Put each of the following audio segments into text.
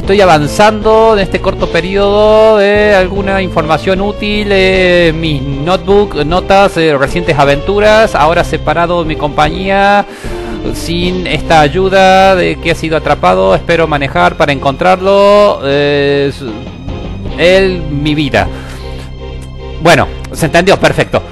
estoy avanzando en este corto periodo de alguna información útil, mis notebook, notas, recientes aventuras, ahora separado de mi compañía, sin esta ayuda de que ha sido atrapado, espero manejar para encontrarlo, mi vida. Bueno, se entendió, perfecto.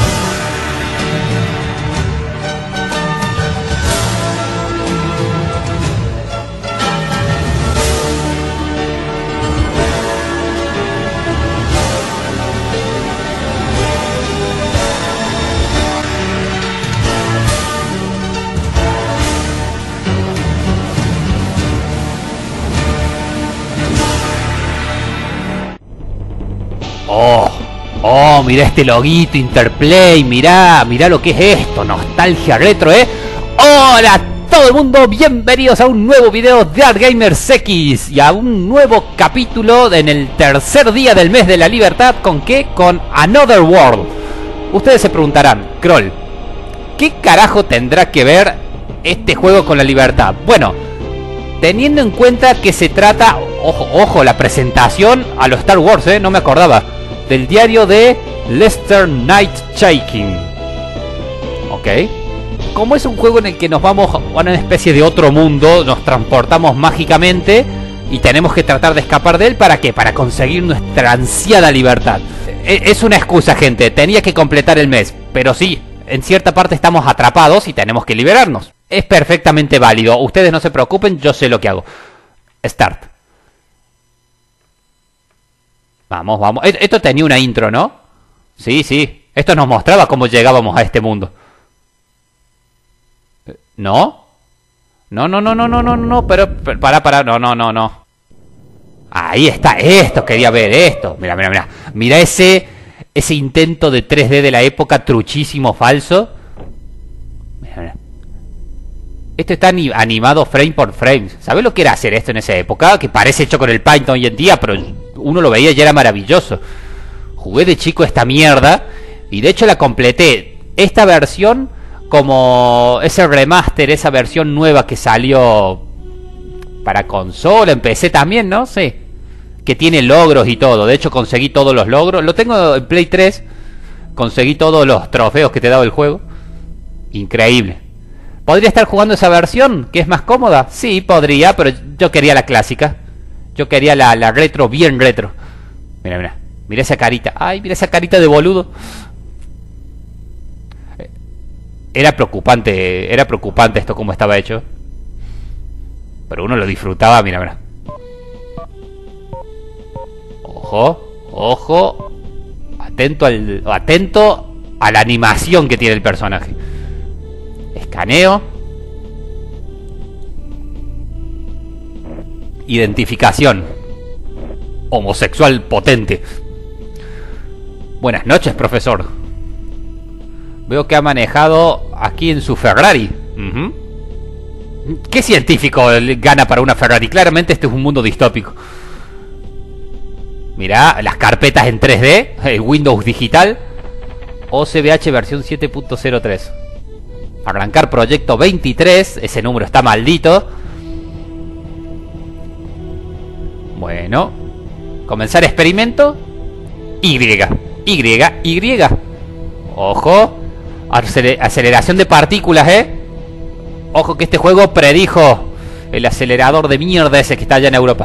Oh, mirá este loguito Interplay, mirá lo que es esto, nostalgia retro, Hola a todo el mundo, bienvenidos a un nuevo video de ArtGamers X y a un nuevo capítulo en el tercer día del mes de la libertad. ¿Con qué? Con Another World. Ustedes se preguntarán, Kroll, ¿qué carajo tendrá que ver este juego con la libertad? Bueno, teniendo en cuenta que se trata, ojo, la presentación a los Star Wars, no me acordaba, del diario de Lester Night Shaking. Ok. Como es un juego en el que nos vamos a una especie de otro mundo, nos transportamos mágicamente y tenemos que tratar de escapar de él. ¿Para qué? Para conseguir nuestra ansiada libertad. Es una excusa, gente. Tenía que completar el mes. Pero sí, en cierta parte estamos atrapados y tenemos que liberarnos. Es perfectamente válido. Ustedes no se preocupen, yo sé lo que hago. Start. Vamos, vamos. Esto tenía una intro, ¿no? Sí. Esto nos mostraba cómo llegábamos a este mundo. ¿No? No. Pero para. No. Ahí está. Esto, quería ver esto. Mira. Mira ese intento de 3D de la época, truchísimo, falso. Mira. Esto está animado frame por frame. ¿Sabes lo que era hacer esto en esa época? Que parece hecho con el Paint hoy en día, pero uno lo veía y era maravilloso. Jugué de chico esta mierda y de hecho la completé. Esta versión como ese remaster, esa versión nueva que salió para consola, en PC también, ¿no? Sí. Que tiene logros y todo. De hecho conseguí todos los logros. Lo tengo en Play 3. Conseguí todos los trofeos que te daba el juego. Increíble. ¿Podría estar jugando esa versión, que es más cómoda? Sí, podría, pero yo quería la clásica. Yo quería la retro, bien retro. Mira. Mira esa carita. Ay, mira esa carita de boludo. Era preocupante esto como estaba hecho. Pero uno lo disfrutaba, mira. Ojo. Atento a la animación que tiene el personaje. Escaneo. Identificación. Homosexual potente. Buenas noches, profesor. Veo que ha manejado aquí en su Ferrari. ¿Qué científico gana para una Ferrari? Claramente este es un mundo distópico. Mirá, las carpetas en 3D, Windows digital, OCBH versión 7.03. Arrancar proyecto 23, ese número está maldito. Bueno, comenzar experimento. Y. Ojo, aceleración de partículas, Ojo que este juego predijo el acelerador de mierda ese que está allá en Europa.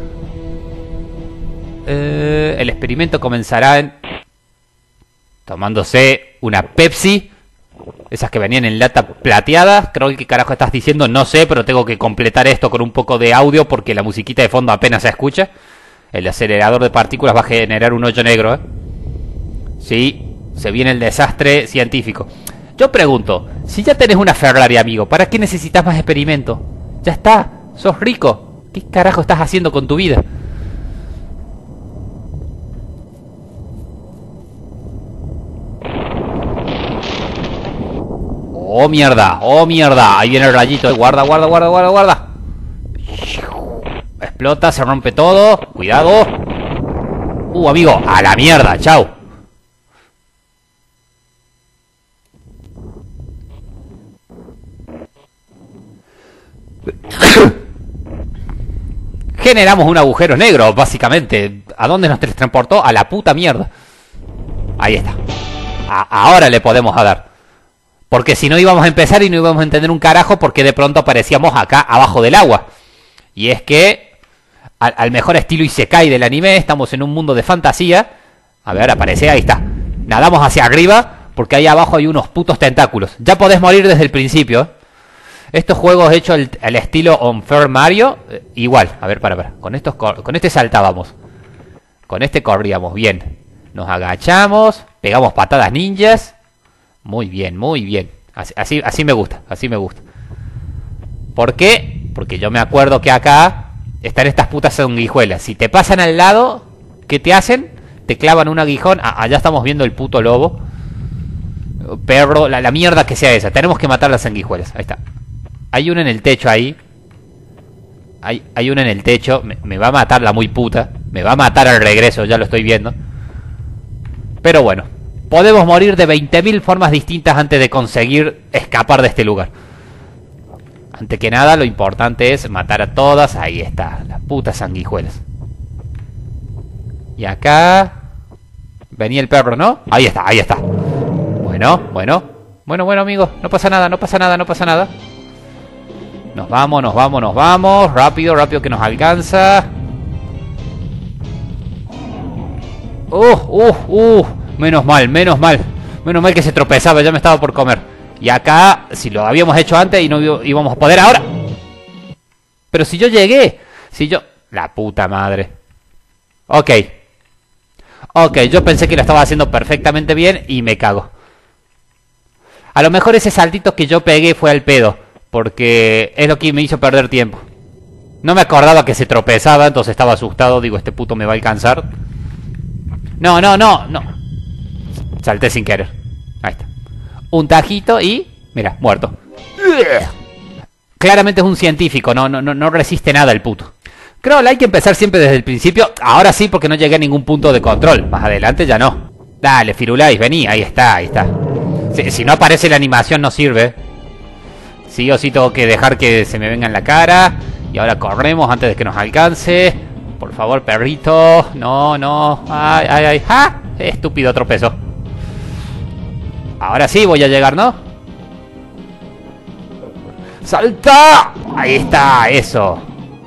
El experimento comenzará tomándose una Pepsi. Esas que venían en lata plateada. Creo que qué carajo estás diciendo, no sé, pero tengo que completar esto con un poco de audio porque la musiquita de fondo apenas se escucha. El acelerador de partículas va a generar un hoyo negro, Sí, se viene el desastre científico. Yo pregunto, si ya tenés una Ferrari, amigo, ¿para qué necesitas más experimento? Ya está, sos rico. ¿Qué carajo estás haciendo con tu vida? Oh mierda, ahí viene el rayito. Guarda. Explota, se rompe todo. Cuidado. Amigo, a la mierda, chao. Generamos un agujero negro, básicamente. ¿A dónde nos transportó? A la puta mierda. Ahí está. Ahora le podemos dar. Porque si no íbamos a empezar y no íbamos a entender un carajo porque de pronto aparecíamos acá abajo del agua. Y es que, al mejor estilo Isekai del anime, estamos en un mundo de fantasía. A ver, aparece, ahí está. Nadamos hacia arriba porque ahí abajo hay unos putos tentáculos. Ya podés morir desde el principio, ¿eh? Estos juegos hechos al estilo Unfair Mario, igual. A ver, para. Con este saltábamos. Con este corríamos, bien. Nos agachamos, pegamos patadas ninjas. Muy bien, muy bien. Así me gusta, así me gusta. ¿Por qué? Porque yo me acuerdo que acá están estas putas sanguijuelas. Si te pasan al lado, ¿qué te hacen? Te clavan un aguijón. Allá estamos viendo el puto lobo. Perro, la mierda que sea esa. Tenemos que matar las sanguijuelas. Ahí está. Hay uno en el techo ahí. Hay uno en el techo. Me va a matar la muy puta. Me va a matar al regreso, ya lo estoy viendo. Pero bueno, podemos morir de 20.000 formas distintas antes de conseguir escapar de este lugar. Antes que nada, lo importante es matar a todas. Ahí está, las putas sanguijuelas. Y acá venía el perro, ¿no? Ahí está, ahí está. Bueno, amigos. No pasa nada, no pasa nada, no pasa nada. Nos vamos, nos vamos, nos vamos. Rápido, rápido que nos alcanza. Menos mal, menos mal. Menos mal que se tropezaba, ya me estaba por comer. Y acá, si lo habíamos hecho antes y no íbamos a poder ahora. Pero si yo llegué. Si yo... La puta madre. Ok, yo pensé que lo estaba haciendo perfectamente bien y me cago. A lo mejor ese saltito que yo pegué fue al pedo, porque es lo que me hizo perder tiempo. No me acordaba que se tropezaba, entonces estaba asustado. Digo, este puto me va a alcanzar. No. Salté sin querer. Ahí está. Un tajito y... Mira, muerto. Claramente es un científico, no resiste nada el puto. Creo que hay que empezar siempre desde el principio. Ahora sí, porque no llegué a ningún punto de control. Más adelante ya no. Dale, Firulais, vení. Ahí está, ahí está. Si no aparece la animación no sirve. Sí o sí tengo que dejar que se me venga en la cara. Y ahora corremos antes de que nos alcance. Por favor, perrito. No. Ay. ¡Ah! Estúpido tropezo. Ahora sí voy a llegar, ¿no? ¡Salta! Ahí está, eso.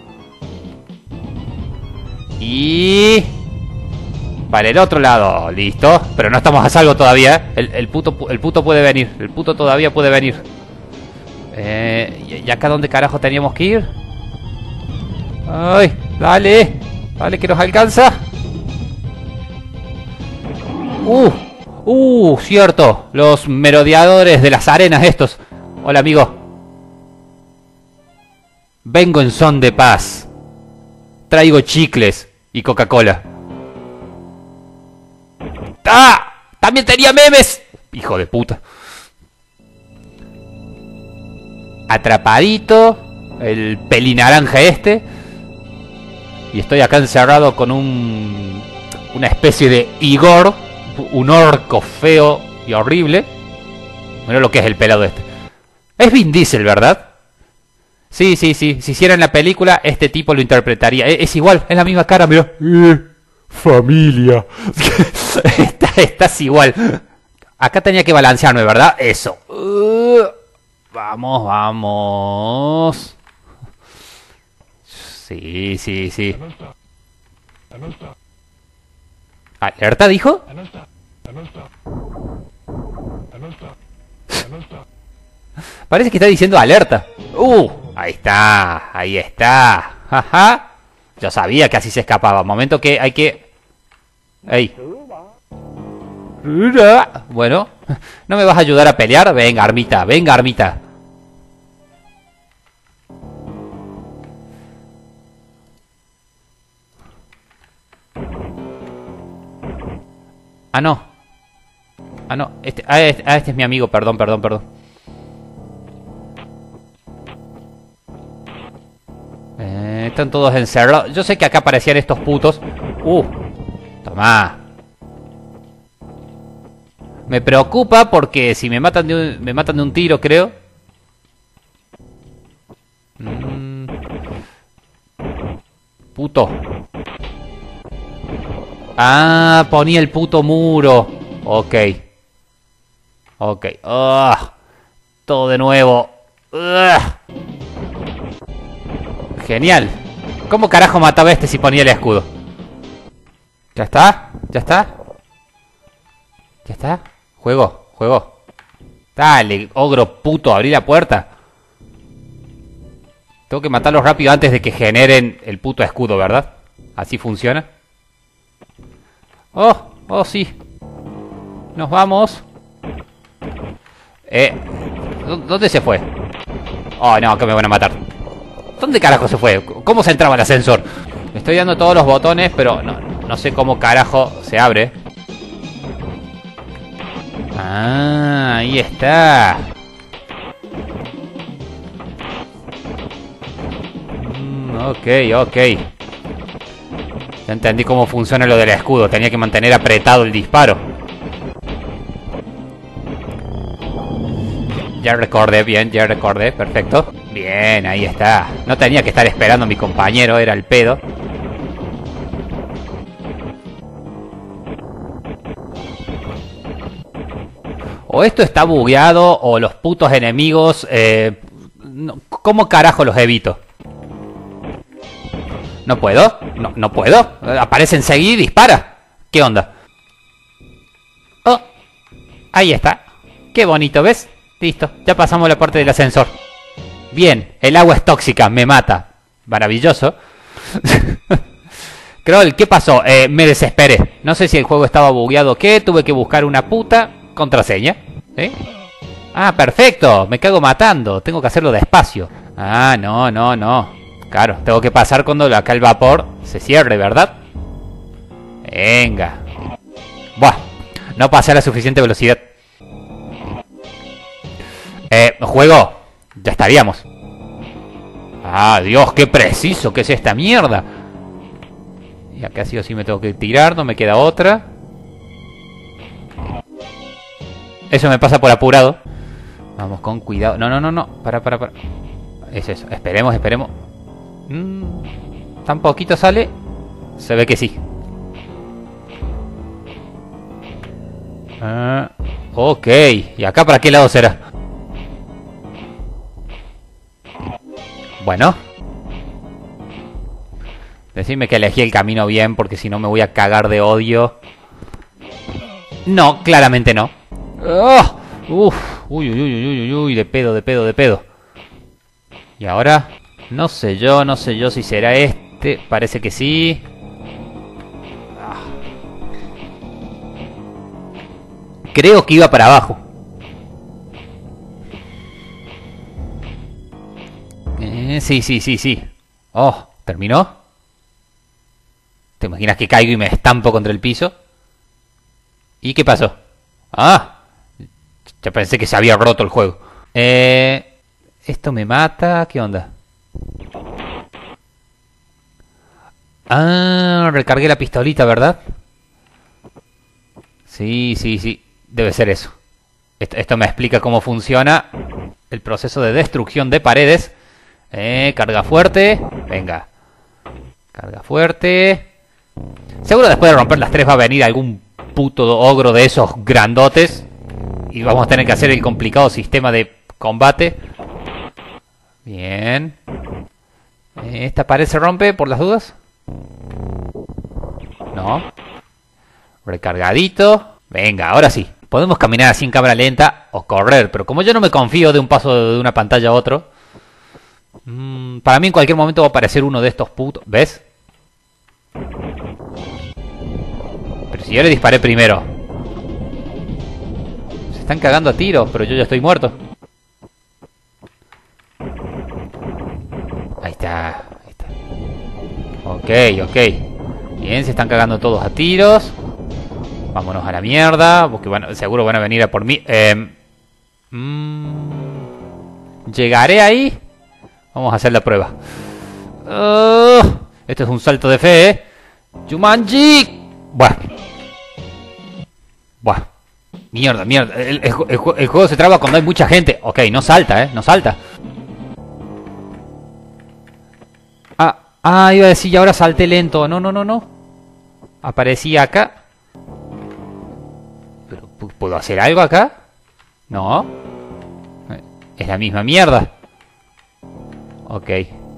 Y... para el otro lado, listo. Pero no estamos a salvo todavía, ¿eh? El puto puede venir. El puto todavía puede venir. ¿Y acá dónde carajo teníamos que ir? ¡Ay! ¡Dale! ¡Dale que nos alcanza! Cierto. Los merodeadores de las arenas estos. Hola, amigo. Vengo en son de paz. Traigo chicles y Coca-Cola. ¡Ah! ¡También tenía memes! Hijo de puta. Atrapadito. El pelinaranja este. Y estoy acá encerrado con una especie de Igor. Un orco feo y horrible. Mira lo que es el pelado este. Es Vin Diesel, ¿verdad? Sí. Si hiciera en la película, este tipo lo interpretaría. Es igual, es la misma cara, mira. Familia. Estás igual. Acá tenía que balancearme, ¿verdad? Eso. Vamos. Sí. ¿Alerta dijo? Parece que está diciendo alerta. Ahí está. Ajá. Yo sabía que así se escapaba. Momento que hay que... ¡Ey! Bueno, ¿no me vas a ayudar a pelear? Venga, armita. No. Este es mi amigo, perdón. Están todos encerrados. Yo sé que acá aparecían estos putos. Tomá. Me preocupa porque si me matan de un tiro, creo. Puto. Ah, ponía el puto muro. Ok. Ok. Todo de nuevo. Genial. ¿Cómo carajo mataba a este si ponía el escudo? ¿Ya está? ¿Ya está? ¿Ya está? Juego, juego. Dale, ogro puto, abrí la puerta. Tengo que matarlos rápido antes de que generen el puto escudo, ¿verdad? Así funciona. Oh, sí. Nos vamos. ¿Dónde se fue? Oh, no, que me van a matar. ¿Dónde carajo se fue? ¿Cómo se entraba el ascensor? Le estoy dando todos los botones, pero no sé cómo carajo se abre. Ah, ahí está. Ok. Ya entendí cómo funciona lo del escudo. Tenía que mantener apretado el disparo. Ya recordé, bien, ya recordé, perfecto. Bien, ahí está. No tenía que estar esperando a mi compañero, era el pedo. O esto está bugueado, o los putos enemigos... ¿Cómo carajo los evito? ¿No puedo? No puedo. Aparece enseguida y dispara. ¿Qué onda? Oh, ahí está. Qué bonito, ¿ves? Listo, ya pasamos la parte del ascensor. Bien, el agua es tóxica, me mata. Maravilloso. Kroll, ¿qué pasó? Me desesperé. No sé si el juego estaba bugueado o qué. Tuve que buscar una puta contraseña. ¿Sí? Ah, perfecto. Me cago matando. Tengo que hacerlo despacio. Ah, no. Claro, tengo que pasar cuando acá el vapor se cierre, ¿verdad? Venga. Buah, no pasé a la suficiente velocidad. Juego. Ya estaríamos. Ah, Dios, qué preciso que es esta mierda. Y acá sí o sí me tengo que tirar, no me queda otra. Eso me pasa por apurado. Vamos con cuidado. No. Para. Es eso, esperemos. ¿Tan poquito sale? Se ve que sí. Ok. ¿Y acá para qué lado será? Bueno. Decidme que elegí el camino bien, porque si no me voy a cagar de odio. No, claramente no. Uy, de pedo. Y ahora, no sé yo si será este. Parece que sí. Creo que iba para abajo. Sí. Oh, ¿terminó? ¿Te imaginas que caigo y me estampo contra el piso? ¿Y qué pasó? Ah, ya pensé que se había roto el juego. Esto me mata. ¿Qué onda? Ah, recargué la pistolita, ¿verdad? Sí. Debe ser eso. Esto me explica cómo funciona el proceso de destrucción de paredes. Carga fuerte. Venga. Carga fuerte. Seguro después de romper las tres va a venir algún puto ogro de esos grandotes. Y vamos a tener que hacer el complicado sistema de combate. Bien. ¿Esta pared se rompe por las dudas? No. Recargadito. Venga, ahora sí. Podemos caminar así en cámara lenta o correr. Pero como yo no me confío de un paso de una pantalla a otro... para mí en cualquier momento va a aparecer uno de estos putos. ¿Ves? Pero si yo le disparé primero. Se están cagando a tiros, pero yo ya estoy muerto. Ahí está. Ok. Bien, se están cagando todos a tiros. Vámonos a la mierda, porque seguro van a venir a por mí. ¿Llegaré ahí? Vamos a hacer la prueba. Esto es un salto de fe, ¿eh? ¡Jumanji! Buah. Mierda. El juego se traba cuando hay mucha gente. Ok, no salta, no salta. Ah, iba a decir, y ahora salté lento. No, no, no, no. Aparecí acá. ¿Pero puedo hacer algo acá? No. Es la misma mierda. Ok.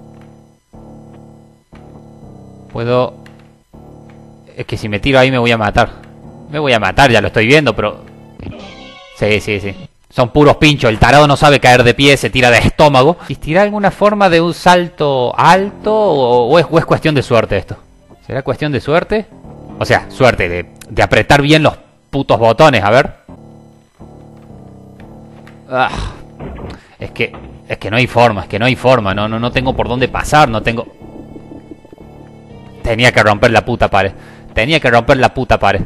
Puedo... Es que si me tiro ahí me voy a matar. Me voy a matar, ya lo estoy viendo, pero... Sí, sí, sí. Son puros pinchos. El tarado no sabe caer de pie, se tira de estómago. ¿Existirá alguna forma de un salto alto o es cuestión de suerte esto? ¿Será cuestión de suerte? O sea, suerte de apretar bien los putos botones, a ver. Ah, es que no hay forma, no tengo por dónde pasar, no tengo... Tenía que romper la puta pared. Tenía que romper la puta pared.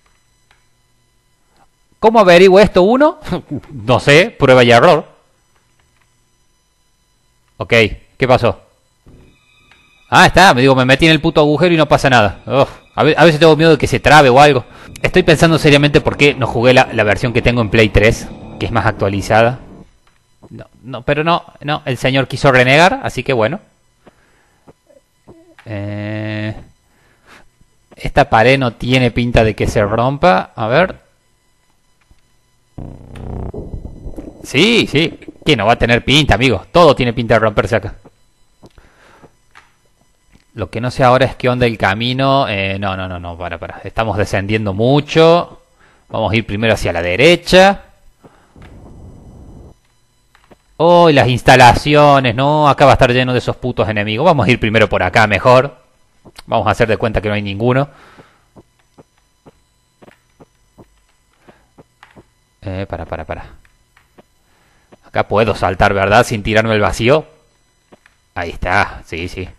¿Cómo averiguo esto uno? No sé, prueba y error. Ok, ¿qué pasó? Ah, está, me metí en el puto agujero y no pasa nada. Uf, a veces tengo miedo de que se trabe o algo. Estoy pensando seriamente por qué no jugué la versión que tengo en Play 3, que es más actualizada. No, pero no, el señor quiso renegar, así que bueno. Esta pared no tiene pinta de que se rompa. A ver. Sí, sí. Que no va a tener pinta, amigo. Todo tiene pinta de romperse acá. Lo que no sé ahora es qué onda el camino. No. Para. Estamos descendiendo mucho. Vamos a ir primero hacia la derecha. Oh, y las instalaciones, ¿no? Acá va a estar lleno de esos putos enemigos. Vamos a ir primero por acá mejor. Vamos a hacer de cuenta que no hay ninguno. Para. Acá puedo saltar, ¿verdad? Sin tirarme al vacío. Ahí está, sí.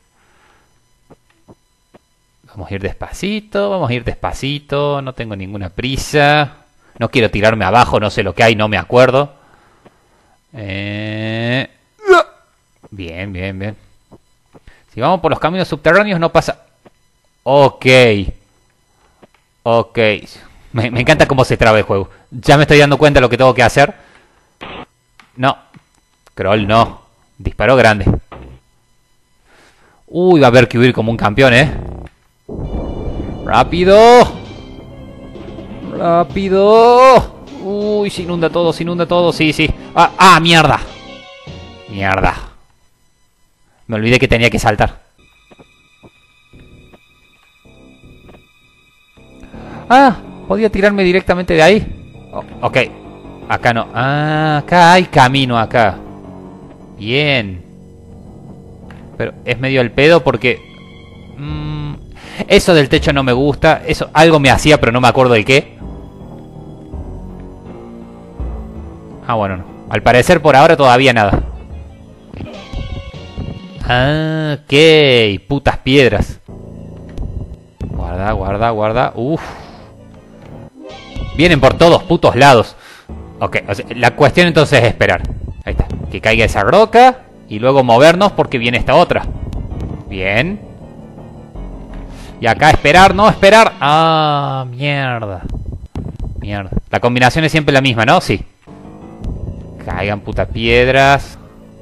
Vamos a ir despacito. No tengo ninguna prisa. No quiero tirarme abajo, no sé lo que hay, no me acuerdo. Bien. Si vamos por los caminos subterráneos no pasa... Ok. Me encanta cómo se traba el juego. Ya me estoy dando cuenta de lo que tengo que hacer. No. Kroll no. Disparó grande. Uy, va a haber que huir como un campeón, ¡Rápido! Uy, se inunda todo. Sí. Mierda. Me olvidé que tenía que saltar. Podía tirarme directamente de ahí. Ok. Acá no. Acá hay camino, acá. Bien. Pero es medio al pedo porque... eso del techo no me gusta. Eso algo me hacía, pero no me acuerdo de qué. Bueno, no. Al parecer por ahora todavía nada. Ok. Putas piedras. Guarda. Uf. Vienen por todos putos lados. Ok, o sea, la cuestión entonces es esperar. Ahí está. Que caiga esa roca. Y luego movernos porque viene esta otra. Bien. Y acá esperar, no esperar. Mierda. La combinación es siempre la misma, ¿no? Sí. Caigan putas piedras.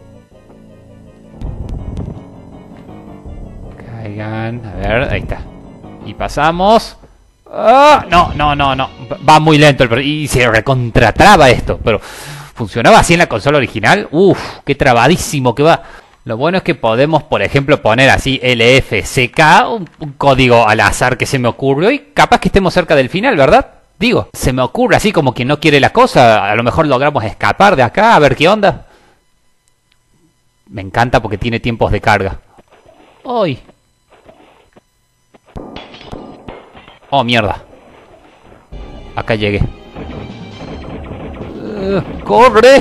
Caigan. A ver, ahí está. Y pasamos. No. Va muy lento y se recontratraba esto. Pero funcionaba así en la consola original. Uf, qué trabadísimo que va. Lo bueno es que podemos, por ejemplo, poner así LFCK, un código al azar que se me ocurrió y capaz que estemos cerca del final, ¿verdad? Digo, se me ocurre así como quien no quiere la cosa. A lo mejor logramos escapar de acá, a ver qué onda. Me encanta porque tiene tiempos de carga. ¡Uy! Oh, mierda. Acá llegué. ¡Corre!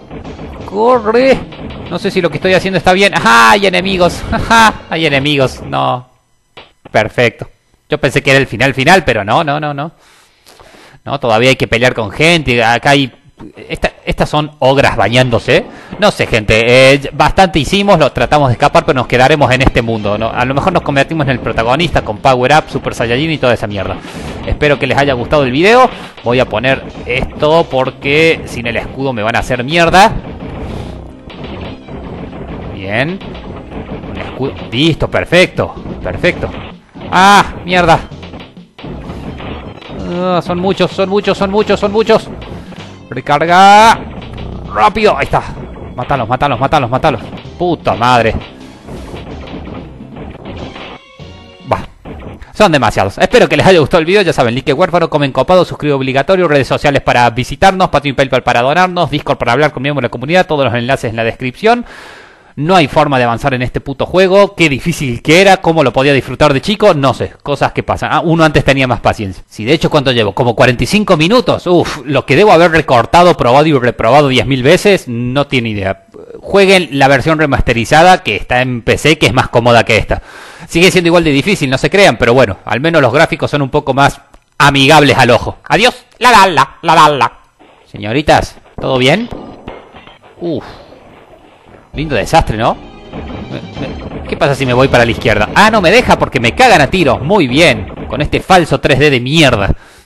No sé si lo que estoy haciendo está bien. ¡Ajá! Hay enemigos. ¡Ajá! Hay enemigos. No. Perfecto. Yo pensé que era el final, pero no. No, todavía hay que pelear con gente. Acá hay... Estas son ogras bañándose. No sé, gente. Bastante hicimos, lo tratamos de escapar, pero nos quedaremos en este mundo, ¿no? A lo mejor nos convertimos en el protagonista con Power Up, Super Saiyajin y toda esa mierda. Espero que les haya gustado el video. Voy a poner esto porque sin el escudo me van a hacer mierda. Bien. Listo, perfecto. Perfecto. ¡Ah! ¡Mierda! Son muchos, son muchos, son muchos, son muchos. Recarga. Rápido. Ahí está. Mátalos, mátalos, mátalos, mátalos. Puta madre. Va. Son demasiados. Espero que les haya gustado el video. Ya saben, like huérfano, comen copado, suscribo obligatorio, redes sociales para visitarnos, Patreon y PayPal para donarnos, Discord para hablar con miembros de la comunidad, todos los enlaces en la descripción. No hay forma de avanzar en este puto juego. Qué difícil que era. Cómo lo podía disfrutar de chico. No sé. Cosas que pasan. Uno antes tenía más paciencia. Si de hecho, ¿cuánto llevo? Como 45 minutos. Uf, lo que debo haber recortado, probado y reprobado 10.000 veces. No tiene idea. Jueguen la versión remasterizada que está en PC, que es más cómoda que esta. Sigue siendo igual de difícil, no se crean. Pero bueno, al menos los gráficos son un poco más amigables al ojo. Adiós. La. Señoritas, ¿todo bien? Uf. Lindo desastre, ¿no? ¿Qué pasa si me voy para la izquierda? Ah, no me deja porque me cagan a tiros. Muy bien. Con este falso 3D de mierda.